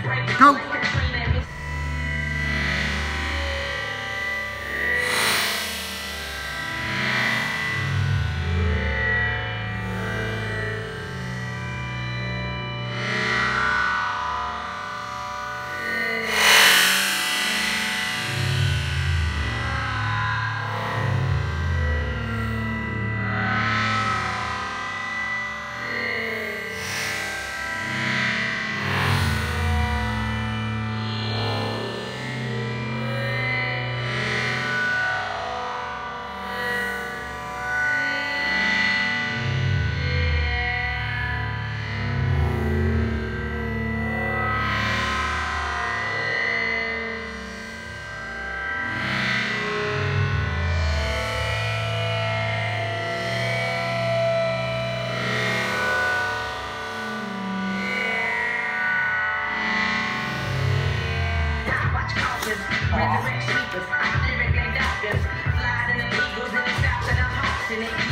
Go. Resurrect sleepers, lyric like doctors, sliding the eagles in the south and I'm hosting it.